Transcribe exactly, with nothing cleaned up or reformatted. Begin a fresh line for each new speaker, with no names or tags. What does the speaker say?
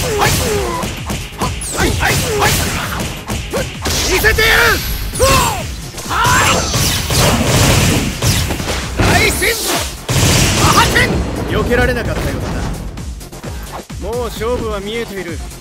はいはいはい、見せてやる。大戦マハテン。避けられなかったようだな。もう勝負は見えている。